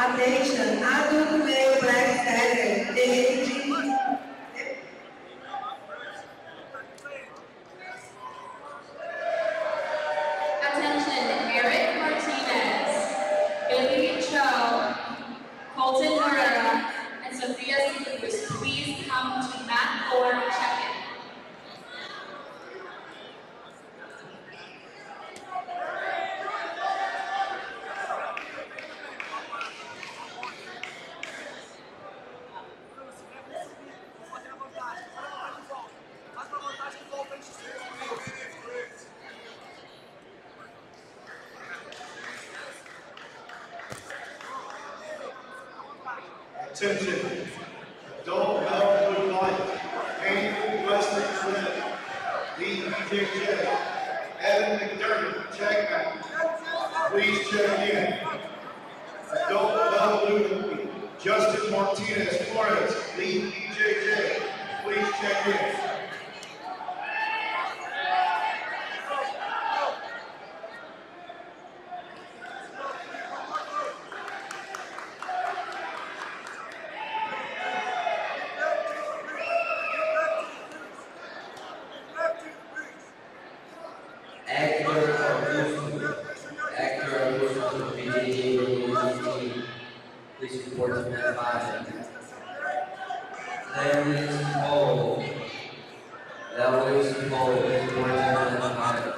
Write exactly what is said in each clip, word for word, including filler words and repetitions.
Attention, adult male black stagger, J G. Attention, Eric Martinez, Billy Cho, Colton Herrera, and Sophia Cruz, please come to mat for check-in. Attention, adult male blue light, Andrew Wesley Flynn, Lee B J J, Evan McDermott, check out. Please check in. Adult male blue, Justin Martinez Flores, Lee B J J, please check in. Please report to mat five. Larry Cole. Larry Cole, please report to mat five.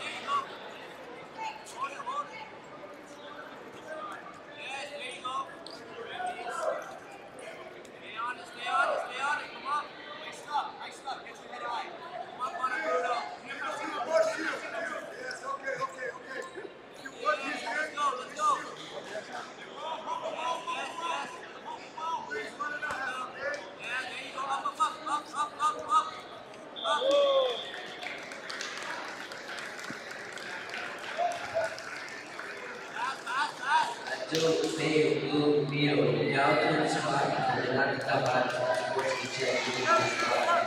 Adult male blue male, Galton Spot, Renata Tabat, sports check.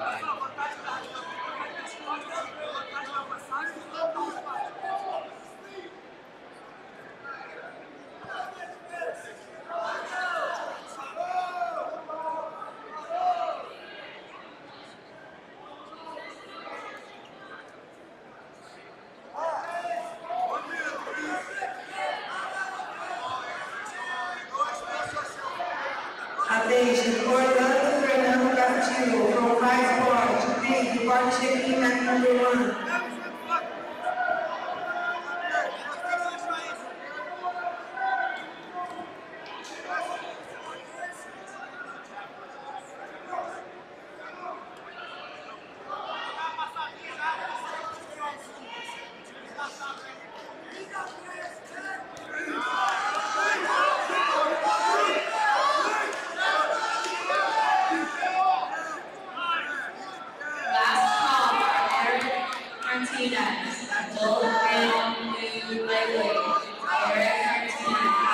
Attention, Orlando Fernando Castillo from Vice Sport, please depart checking at number one. Martinez, adult male blue lightweight, Eric Martinez.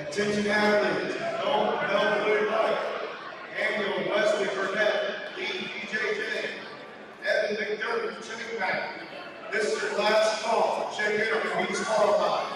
Attention athletes, Dalton Bell blue light, Daniel Wesley Burnett, lead B J J, Evan McDermott, check back. This is your last call. Check in on each qualified.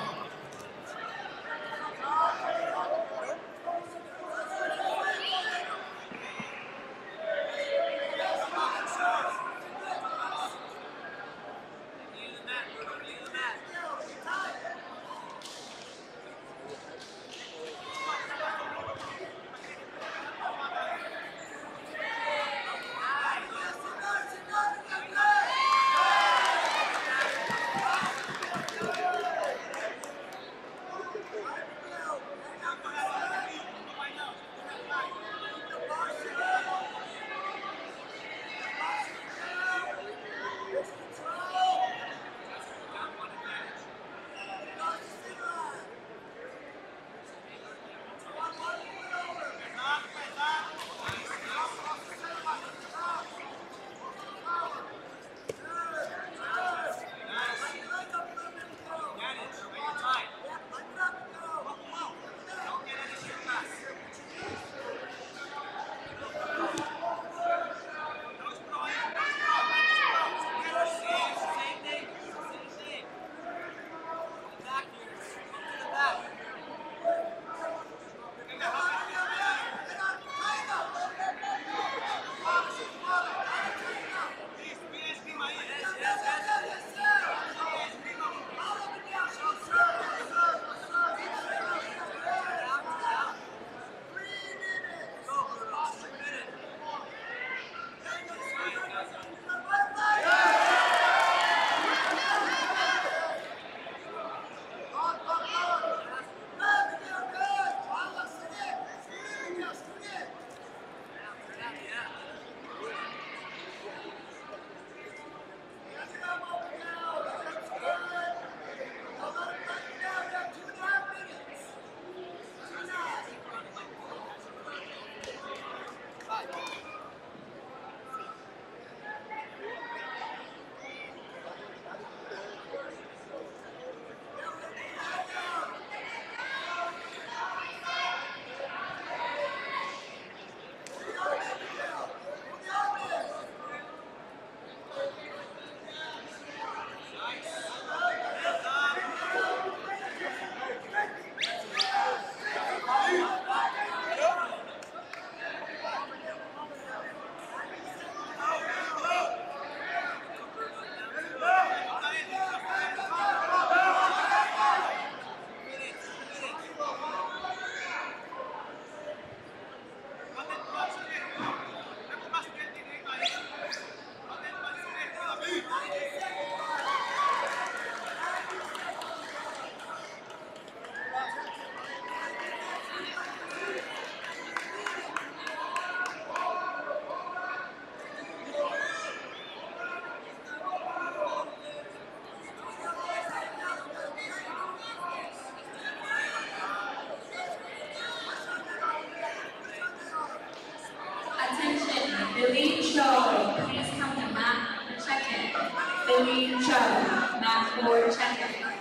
Billy Cho, please come to mat for check-in. Billy Cho, mat for check-in.